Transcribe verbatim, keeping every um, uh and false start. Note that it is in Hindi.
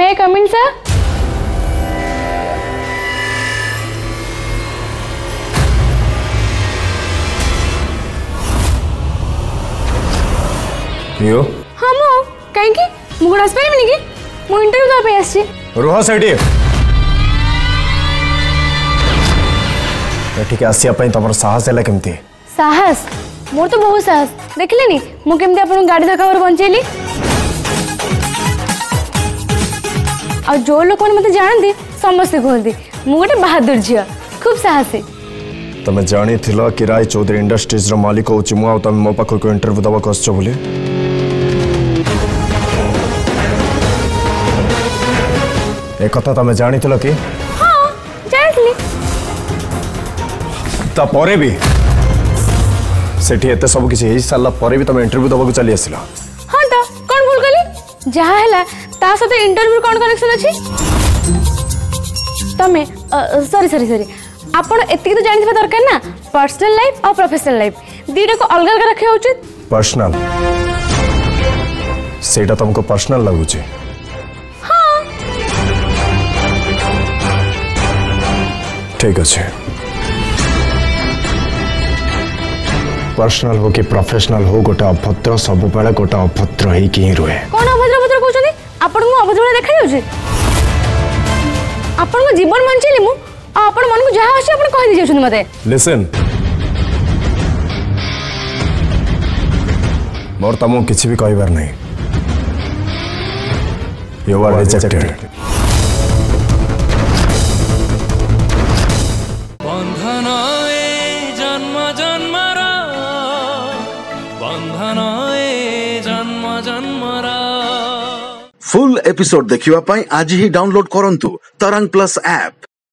May I come in, sir? यो हाँ मो कहीं की मुगड़ आस पारी मिनी की मो इंटरव्यू दबा पे आसी रोहा सेठी एठी के आसिया पई तमर साहस हैला केमती साहस मोर तो बहुत साहस देखले नी मु केमती आपन गाड़ी धक्का पर बंचेली आ जो लोक मन मते जानती समस्त कहती मु गोटे बहादुर झिया खूब साहसी तमे जानी थिला कि राय चौधरी इंडस्ट्रीज रो मालिक होची मु आ तमे मो पाखो को इंटरव्यू दबा कसछ बोली एक कथा तमे जानी थिला कि हां जानली ता परे भी सेठी एते सब किसी हेई साला परे भी तमे इंटरव्यू दबा को चली आसिला हां तो कोन भूल गली जहा हैला ता साथे इंटरव्यू कोन कनेक्शन अछि तमे सॉरी सॉरी सॉरी आपण एति तो जानि थबा दरकार ना पर्सनल लाइफ और प्रोफेशनल लाइफ दीटा को अलग अलग रखे उचित पर्सनल सेटा तुमको पर्सनल लागु छै हां ठीक अछि पर्सनल हो कि प्रोफेशनल हो गोटे अभद्र सब बेले गोटे अभद्र ही कि रुहे कोन अभद्र अभद्र कहउछनी आपण को अभद्र देखा जाउछि आपण को जीवन मानचली मु आपण मन को जहा अछि आपण कहि दिजछन मते लिसन मोर तमो किछि भी कहबार नहीं यू आर रिजेक्टेड बंधन ए जन्म जन्मरा बंधन ए जन्म जन्मरा फुल एपिसोड देखिवा पाई आज ही डाउनलोड करंतु तरंग प्लस ऐप।